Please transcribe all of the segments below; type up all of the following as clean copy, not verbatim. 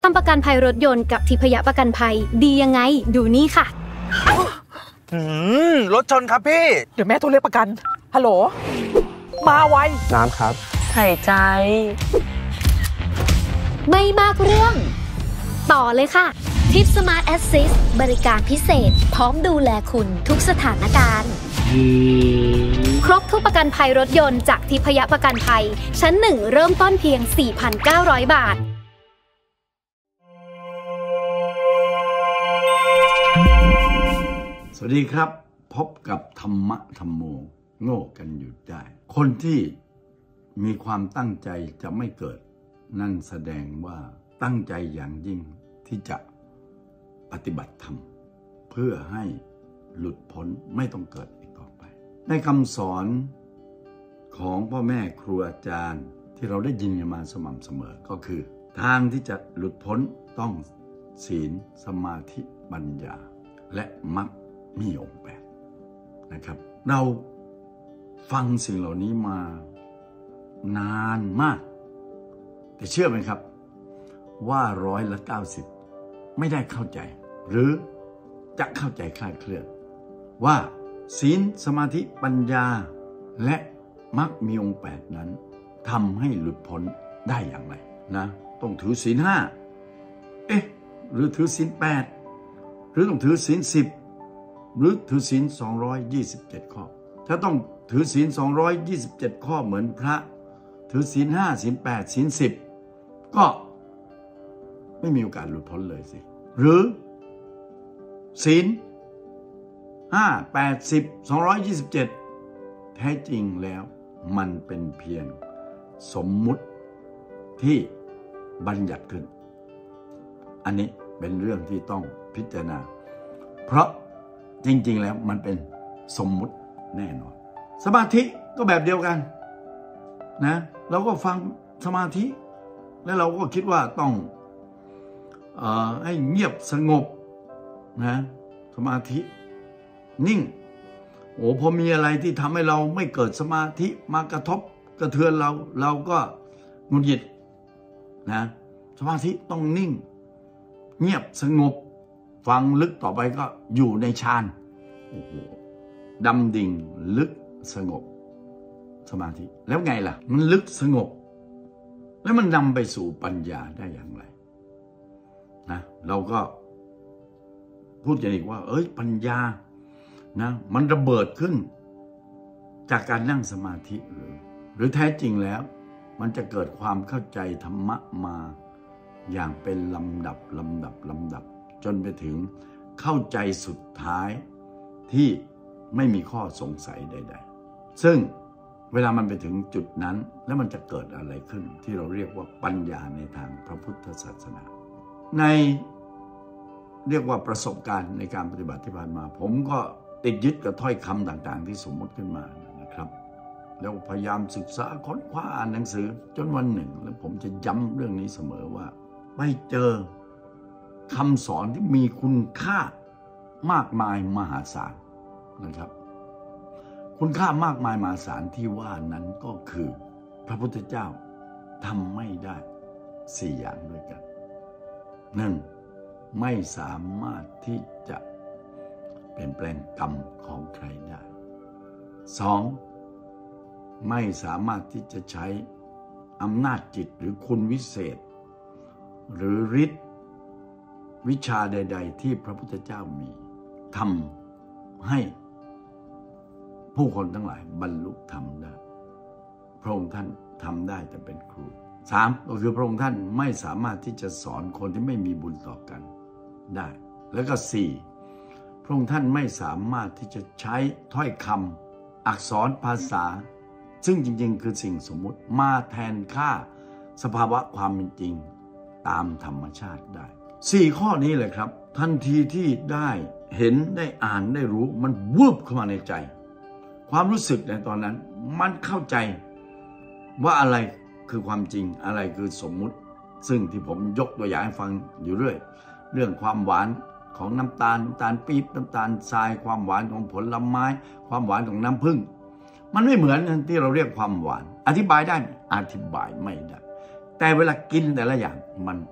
ทำประกันภัยรถยนต์กับทิพยประกันภัยดียังไงดูนี่ค่ะรถชนครับพี่เดี๋ยวแม่โทรเรียกประกันฮัลโหลมาไวน้ำครับหายใจไม่มากเรื่องต่อเลยค่ะทิป Smart Assist บริการพิเศษพร้อมดูแลคุณทุกสถานการณ์ครบทุกประกันภัยรถยนต์จากทิพยประกันภัยชั้น 1เริ่มต้นเพียง 4,900 บาทสวัสดีครับพบกับธรรมะธรรมโมโง่กันหยุดได้คนที่มีความตั้งใจจะไม่เกิดนั่นแสดงว่าตั้งใจอย่างยิ่งที่จะปฏิบัติธรรมเพื่อให้หลุดพ้นไม่ต้องเกิดอีกต่อไปในคำสอนของพ่อแม่ครูอาจารย์ที่เราได้ยินกันมาสม่ำเสมอก็คือทางที่จะหลุดพ้นต้องศีลสมาธิปัญญาและมรรคมีองค์8นะครับเราฟังสิ่งเหล่านี้มานานมากแต่เชื่อไหมครับว่า90%ไม่ได้เข้าใจหรือจะเข้าใจคลาดเคลื่อนว่าศีลสมาธิปัญญาและมรรคมีองค์8นั้นทำให้หลุดพ้นได้อย่างไรนะต้องถือศีล5หรือถือศีล8หรือต้องถือศีล10หรือถือศีล227ข้อถ้าต้องถือศีล227ข้อเหมือนพระถือศีล5ศีล8ศีล10ก็ไม่มีโอกาสหลุดพ้นเลยสิหรือศีล5 8 10 227แท้จริงแล้วมันเป็นเพียงสมมุติที่บัญญัติขึ้นอันนี้เป็นเรื่องที่ต้องพิจารณาเพราะจริงๆแล้วมันเป็นสมมุติแน่นอนสมาธิก็แบบเดียวกันนะเราก็ฟังสมาธิแล้วเราก็คิดว่าต้องให้เงียบสงบนะสมาธินิ่งพอมีอะไรที่ทำให้เราไม่เกิดสมาธิมากระทบกระเทือนเราก็หงุดหงิดนะสมาธิต้องนิ่งเงียบสงบฟังลึกต่อไปก็อยู่ในฌานดำดิ่งลึกสงบสมาธิแล้วไงล่ะมันลึกสงบแล้วมันนำไปสู่ปัญญาได้อย่างไรนะเราก็พูดกันอีกว่าปัญญานะมันระเบิดขึ้นจากการนั่งสมาธิหรือแท้จริงแล้วมันจะเกิดความเข้าใจธรรมะมาอย่างเป็นลำดับจนไปถึงเข้าใจสุดท้ายที่ไม่มีข้อสงสัยใดๆซึ่งเวลามันไปถึงจุดนั้นแล้วมันจะเกิดอะไรขึ้นที่เราเรียกว่าปัญญาในทางพระพุทธศาสนาในเรียกว่าประสบการณ์ในการปฏิบัติที่ผ่านมาผมก็ติดยึดกับถ้อยคำต่างๆที่สมมติขึ้นมานะครับแล้วพยายามศึกษาค้นคว้าอ่านหนังสือจนวันหนึ่งแล้วผมจะย้ำเรื่องนี้เสมอว่าไปเจอคำสอนที่มีคุณค่ามากมายมหาศาลนะครับคุณค่ามากมายมหาศาลที่ว่านั้นก็คือพระพุทธเจ้าทำไม่ได้4อย่างด้วยกัน 1. ไม่สามารถที่จะเปลี่ยนแปลงกรรมของใครได้ 2. ไม่สามารถที่จะใช้อำนาจจิตหรือคุณวิเศษหรือฤทธิ์วิชาใดๆที่พระพุทธเจ้ามีทำให้ผู้คนทั้งหลายบรรลุธรรมได้พระองค์ท่านทำได้แต่เป็นครู 3. ก็คือพระองค์ท่านไม่สามารถที่จะสอนคนที่ไม่มีบุญต่อกันได้แล้วก็ 4. พระองค์ท่านไม่สามารถที่จะใช้ถ้อยคำอักษรภาษาซึ่งจริงๆคือสิ่งสมมุติมาแทนค่าสภาวะความเป็นจริงตามธรรมชาติได้4ข้อนี้เลยครับทันทีที่ได้เห็นได้อ่านได้รู้มันวูบเข้ามาในใจความรู้สึกในตอนนั้นมันเข้าใจว่าอะไรคือความจริงอะไรคือสมมุติซึ่งที่ผมยกตัวอย่างให้ฟังอยู่เรื่อยเรื่องความหวานของน้ำตาลปี๊บน้ำตาลทรายความหวานของผลไม้ความหวานของน้ำผึ้งมันไม่เหมือนที่เราเรียกความหวานอธิบายได้อธิบายไม่ได้แต่เวลากินแต่ละอย่างมัน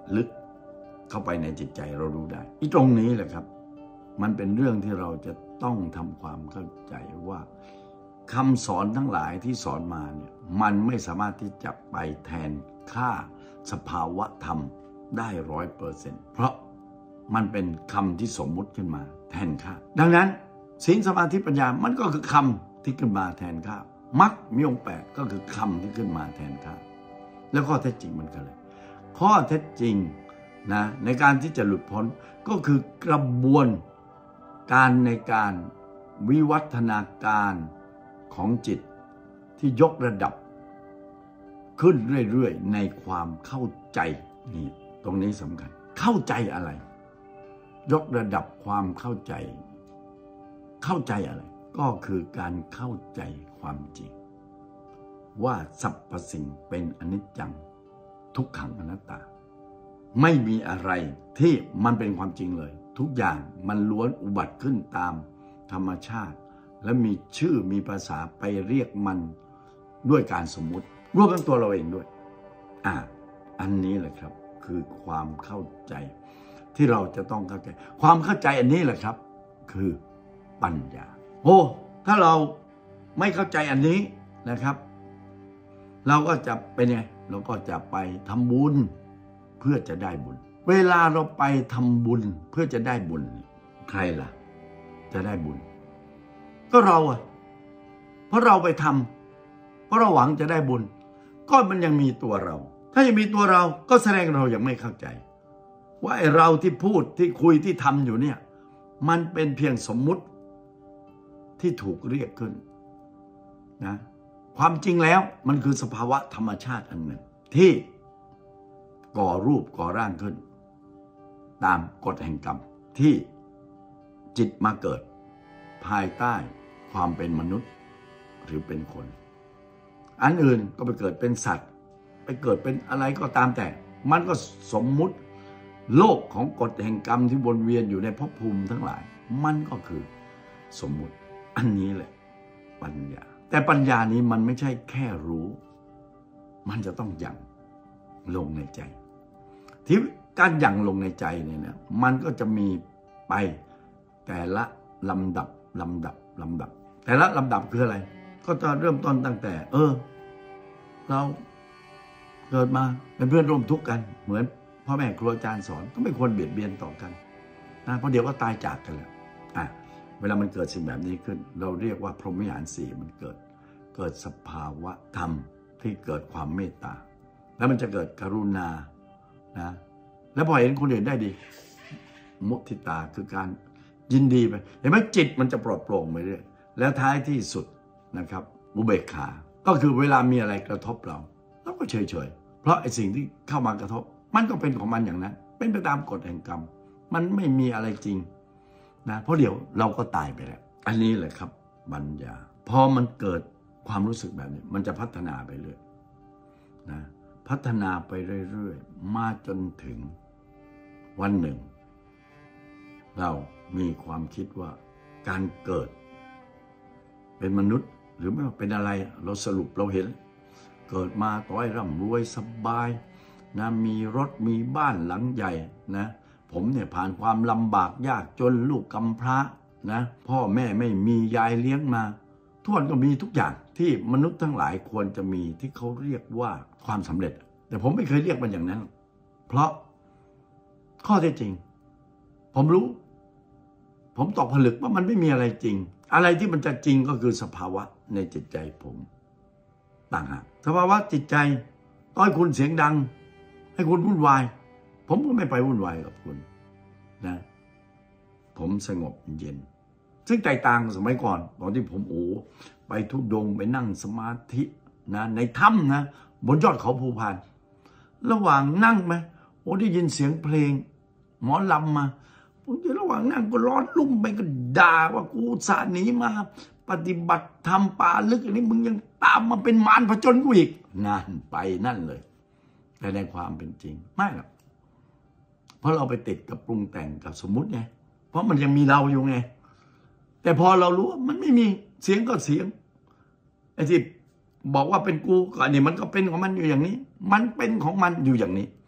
ลึกเข้าไปในจิตใจเรารู้ได้ตรงนี้แหละครับมันเป็นเรื่องที่เราจะต้องทำความเข้าใจว่าคำสอนทั้งหลายที่สอนมาเนี่ยมันไม่สามารถที่จะไปแทนค่าสภาวะธรรมได้100%เพราะมันเป็นคำที่สมมุติขึ้นมาแทนค่าดังนั้นศีลสมาธิปัญญามันก็คือคำที่ขึ้นมาแทนค่ามรรคมีองค์8ก็คือคำที่ขึ้นมาแทนค่าแล้วข้อเท็จจริงมันก็เลยข้อเท็จจริงนะในการที่จะหลุดพ้นก็คือกระบวนการในการวิวัฒนาการของจิตที่ยกระดับขึ้นเรื่อยๆในความเข้าใจนี่ตรงนี้สำคัญเข้าใจอะไรยกระดับความเข้าใจอะไรก็คือการเข้าใจความจริงว่าสรรพสิ่งเป็นอนิจจังทุกขังอนัตตาไม่มีอะไรที่มันเป็นความจริงเลยทุกอย่างมันล้วนอุบัติขึ้นตามธรรมชาติและมีชื่อมีภาษาไปเรียกมันด้วยการสมมุติรวมทั้งตัวเราเองด้วยอันนี้แหละครับคือความเข้าใจที่เราจะต้องเข้าใจความเข้าใจอันนี้แหละครับคือปัญญาถ้าเราไม่เข้าใจอันนี้นะครับเราก็จะเป็นไงเราก็จะไปทำบุญเพื่อจะได้บุญเวลาเราไปทำบุญเพื่อจะได้บุญใครล่ะจะได้บุญก็เราเพราะเราไปทำเพราะเราหวังจะได้บุญก็มันยังมีตัวเราถ้ายังมีตัวเราก็แสดงเรายังไม่เข้าใจว่าไอ้เราที่พูดที่คุยที่ทำอยู่เนี่ยมันเป็นเพียงสมมุติที่ถูกเรียกขึ้นนะความจริงแล้วมันคือสภาวะธรรมชาติอันหนึ่งที่ก่อรูปก่อร่างขึ้นตามกฎแห่งกรรมที่จิตมาเกิดภายใต้ความเป็นมนุษย์หรือเป็นคนอันอื่นก็ไปเกิดเป็นสัตว์ไปเกิดเป็นอะไรก็ตามแต่มันก็สมมุติโลกของกฎแห่งกรรมที่วนเวียนอยู่ในภพภูมิทั้งหลายมันก็คือสมมุติอันนี้แหละปัญญาแต่ปัญญานี้มันไม่ใช่แค่รู้มันจะต้องยั่งลงในใจที่การยั่งลงในใจเนี่ยนะมันก็จะมีไปแต่ละลำดับแต่ละลำดับคืออะไรก็จะเริ่มต้นตั้งแต่เราเกิดมาเป็นเพื่อนร่วมทุกข์กันเหมือนพ่อแม่ครูอาจารย์สอนก็ไม่ควรเบียดเบียนต่อกันนะเพราะเดี๋ยวก็ตายจากกันแล้วเวลามันเกิดสิ่งแบบนี้ขึ้นเราเรียกว่าพรหมวิหาร4มันเกิดสภาวะธรรมที่เกิดความเมตตาแล้วมันจะเกิดกรุณานะแล้วพอเห็นคนอื่นได้ดีมุทิตาคือการยินดีไปเห็นไหมจิตมันจะปลอดโปร่งไปเรื่อยแล้วท้ายที่สุดนะครับอุเบกขาก็คือเวลามีอะไรกระทบเราก็เฉยเพราะไอ้สิ่งที่เข้ามากระทบมันก็เป็นของมันอย่างนั้นเป็นไปตามกฎแห่งกรรมมันไม่มีอะไรจริงนะเพราะเดี๋ยวเราก็ตายไปแล้วอันนี้แหละครับปัญญาพอมันเกิดความรู้สึกแบบนี้มันจะพัฒนาไปเรื่อยนะพัฒนาไปเรื่อยๆมาจนถึงวันหนึ่งเรามีความคิดว่าการเกิดเป็นมนุษย์หรือไม่ว่าเป็นอะไรเราสรุปเราเห็นเกิดมาต่อให้ร่ำรวยสบายนะมีรถมีบ้านหลังใหญ่นะผมเนี่ยผ่านความลำบากยากจนลูกกำพร้านะพ่อแม่ไม่มียายเลี้ยงมาทุกคนก็มีทุกอย่างที่มนุษย์ทั้งหลายควรจะมีที่เขาเรียกว่าความสำเร็จแต่ผมไม่เคยเรียกมันอย่างนั้นเพราะข้อเท็จจริงผมรู้ผมตอกผลึกว่ามันไม่มีอะไรจริงอะไรที่มันจะจริงก็คือสภาวะในจิตใจผมต่างหากสภาวะจิตใจต้อยคุณเสียงดังให้คุณวุ่นวายผมก็ไม่ไปวุ่นวายกับคุณนะผมสงบเย็นซึ่งแตกต่างสมัยก่อนตอนที่ผมไปทุดงไปนั่งสมาธินะในถ้ำนะบนยอดเขาภูพานระหว่างนั่งไหมได้ยินเสียงเพลงหมอลำมาผมจะระหว่างนั่งก็ร้อนลุ่มไปก็ด่าว่ากูสาหนีมาปฏิบัติธรรมป่าลึกอันนี้มึงยังตามมาเป็นมารผจญกูอีกงานไปนั่นเลยแต่ในความเป็นจริงไม่หรอกเพราะเราไปติดกับปรุงแต่งกับสมมุติไงเพราะมันยังมีเราอยู่ไงแต่พอเรารู้ว่ามันไม่มีเสียงก็เสียงไอ้ที่บอกว่าเป็นกูก็อันนี้มันก็เป็นของมันอยู่อย่างนี้มันเป็นของมันอยู่อย่างนี้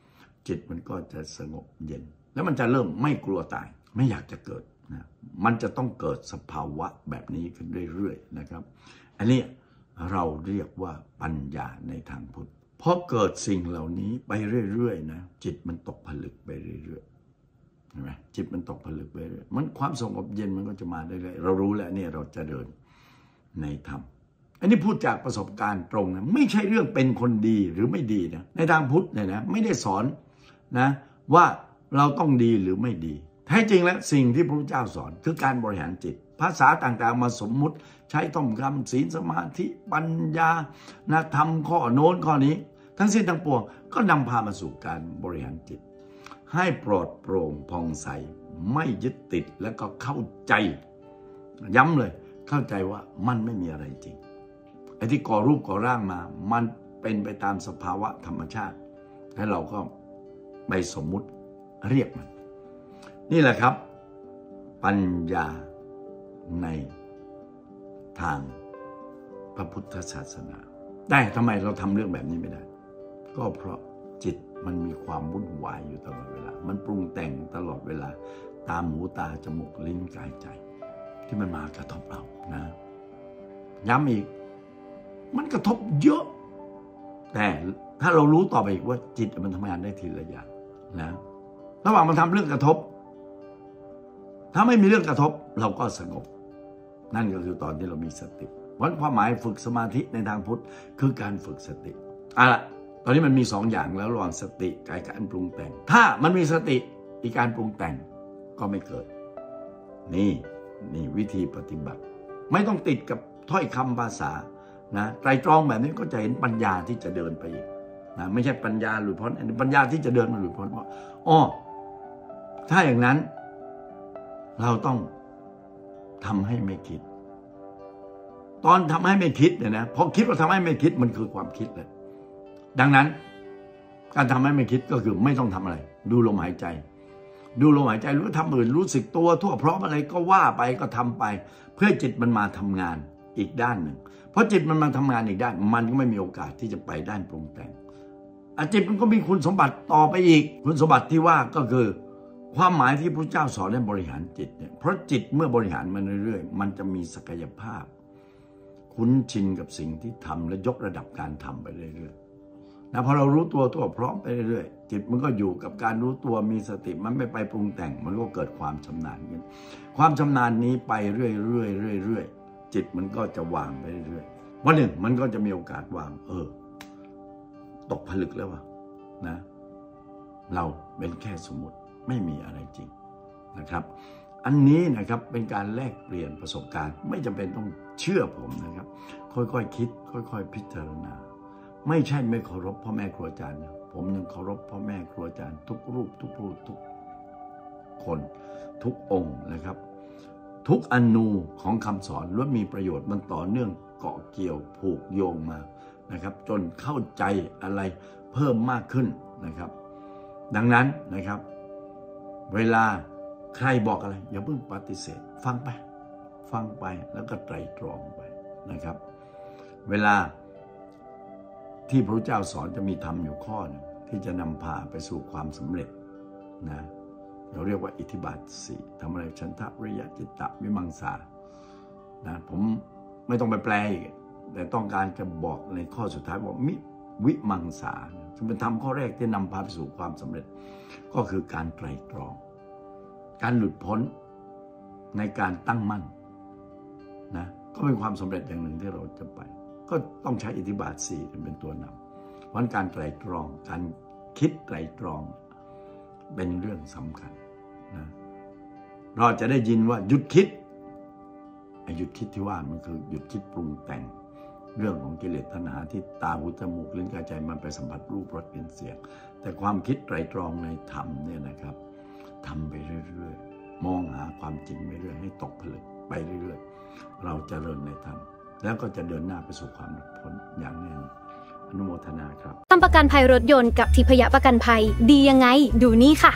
จิตมันก็จะสงบเย็นแล้วมันจะเริ่มไม่กลัวตายไม่อยากจะเกิดนะมันจะต้องเกิดสภาวะแบบนี้ขึ้นเรื่อยๆนะครับอันนี้เราเรียกว่าปัญญาในทางพุทธพอเกิดสิ่งเหล่านี้ไปเรื่อยๆนะจิตมันตกผลึกไปเรื่อยๆเห็นไหมจิตมันตกผลึกไปเรื่อยมันความสงบเย็นมันก็จะมาเรื่อยๆเรารู้แล้วเนี่ยเราจะเดินในธรรมอันนี้พูดจากประสบการณ์ตรงนะไม่ใช่เรื่องเป็นคนดีหรือไม่ดีนะในทางพุทธเนี่ยนะไม่ได้สอนนะว่าเราต้องดีหรือไม่ดีแท้จริงแล้วสิ่งที่พระพุทธเจ้าสอนคือการบริหารจิตภาษาต่างๆมาสมมุติใช้ท่องคำศีลสมาธิปัญญานะทำข้อโน้นข้อนี้ทั้งสิ้นทั้งปวงก็นำพามาสู่การบริหารจิตให้ปลอดโปร่งผ่องใสไม่ยึดติดแล้วก็เข้าใจย้ำเลยเข้าใจว่ามันไม่มีอะไรจริงไอ้ที่ก่อรูปก่อร่างมามันเป็นไปตามสภาวะธรรมชาติแล้วเราก็ไปสมมุติเรียกมันนี่แหละครับปัญญาในทางพระพุทธศาสนาได้ทำไมเราทำเรื่องแบบนี้ไม่ได้ก็เพราะจิตมันมีความวุ่นวายอยู่ตลอดเวลามันปรุงแต่งตลอดเวลาตามหูตาจมูกลิ้นกายใจที่มันมากระทบเรานะย้ำอีกมันกระทบเยอะแต่ถ้าเรารู้ต่อไปอีกว่าจิตมันทำงานได้ทีละอย่างนะระหว่างมันทำเรื่องกระทบถ้าไม่มีเรื่องกระทบเราก็สงบนั่นก็คือตอนที่เรามีสติวันความหมายฝึกสมาธิในทางพุทธคือการฝึกสติละตอนนี้มันมี2 อย่างแล้วระหว่างสติกับการปรุงแต่งถ้ามันมีสติอีกการปรุงแต่งก็ไม่เกิดนี่วิธีปฏิบัติไม่ต้องติดกับถ้อยคำภาษานะไตรตรองแบบนี้ก็จะเห็นปัญญาที่จะเดินไปอีกนะไม่ใช่ปัญญาหลุดพ้นปัญญาที่จะเดินมาหลุดพ้นว่าถ้าอย่างนั้นเราต้องทำให้ไม่คิดตอนทำให้ไม่คิดเนี่ยนะพอคิดว่าทำให้ไม่คิดมันคือความคิดเลยดังนั้นการทำให้ไม่คิดก็คือไม่ต้องทำอะไรดูลมหายใจดูลมหายใจรู้ทำอื่นรู้สึกตัวทั่วพร้อมอะไรก็ว่าไปก็ทำไปเพื่อจิตมันมาทำงานอีกด้านหนึ่งเพราะจิตมันมาทำงานอีกด้านมันก็ไม่มีโอกาสที่จะไปด้านปรุงแต่งจิตมันก็มีคุณสมบัติต่อไปอีกคุณสมบัติที่ว่าก็คือความหมายที่พระเจ้าสอนให้บริหารจิตเนี่ยเพราะจิตเมื่อบริหารมันเรื่อยๆมันจะมีศักยภาพคุ้นชินกับสิ่งที่ทำและยกระดับการทำไปเรื่อยๆนะพอเรารู้ตัวทั่วพร้อมไปเรื่อยๆจิตมันก็อยู่กับการรู้ตัวมีสติมันไม่ไปปรุงแต่งมันก็เกิดความชำนาญขึ้นความชำนาญนี้ไปเรื่อยๆจิตมันก็จะวางไปเรื่อยๆวันหนึ่งมันก็จะมีโอกาสวางตกผลึกแล้วนะเราเป็นแค่สมมติไม่มีอะไรจริงนะครับอันนี้นะครับเป็นการแลกเปลี่ยนประสบการณ์ไม่จำเป็นต้องเชื่อผมนะครับค่อยๆคิดค่อยๆพิจารณาไม่ใช่ไม่เคารพพ่อแม่ครูอาจารย์นะผมยังเคารพพ่อแม่ครูอาจารย์ทุกรูปทุกคนทุกองค์นะครับทุกอนูของคำสอนล้วนมีประโยชน์มันต่อเนื่องเกาะเกี่ยวผูกโยงมานะครับจนเข้าใจอะไรเพิ่มมากขึ้นนะครับดังนั้นนะครับเวลาใครบอกอะไรอย่าเพิ่งปฏิเสธฟังไปแล้วก็ไตร่ตรองไปนะครับเวลาที่พระเจ้าสอนจะมีธรรมอยู่ข้อนึงที่จะนำพาไปสู่ความสำเร็จนะเราเรียกว่าอิทธิบาท 4ทำอะไรฉันทะวิริยะจิตตะวิมังสานะผมไม่ต้องไปแปลอีกแต่ต้องการจะบอกในข้อสุดท้ายบอกวิมังสาซึ่งเป็นธรรมข้อแรกที่นำพาไปสู่ความสำเร็จก็คือการไตร่ตรองการหลุดพ้นในการตั้งมั่นนะก็เป็นความสำเร็จอย่างหนึ่งที่เราจะไปก็ต้องใช้อิทธิบาท 4เป็นตัวนำเพราะการไตร่ตรองการคิดไตร่ตรองเป็นเรื่องสำคัญนะเราจะได้ยินว่าหยุดคิดหยุดคิดที่ว่ามันคือหยุดคิดปรุงแต่งเรื่องของกิเลสตัณหาที่ตาหูจมูกลิ้นกายใจมันไปสัมผัสรูปรสกลิ่นเสียงแต่ความคิดไตร่ตรองในธรรมเนี่ยนะครับทำไปเรื่อยๆมองหาความจริงไปเรื่อยให้ตกผลึกไปเรื่อยๆเราจะเจริญในธรรมแล้วก็จะเดินหน้าไปสู่ความหลุดพ้นอย่างแน่นอนอนุโมทนาครับทำประกันภัยรถยนต์กับทิพยประกันภัยดียังไงดูนี่ค่ะ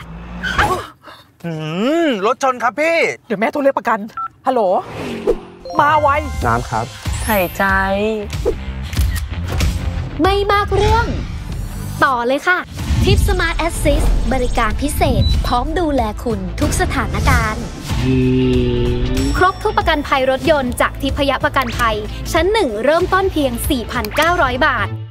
รถชนครับพี่เดี๋ยวแม่โทรเรียกประกันฮัลโหลมาไวน้ำครับหายใจไม่มากเรื่องต่อเลยค่ะทิทิปสมาร์ทแอสซิสบริการพิเศษพร้อมดูแลคุณทุกสถานการณ์ครบทุกประกันภัยรถยนต์จากทิพยประกันภัยชั้น 1 เริ่มต้นเพียง 4,900 บาท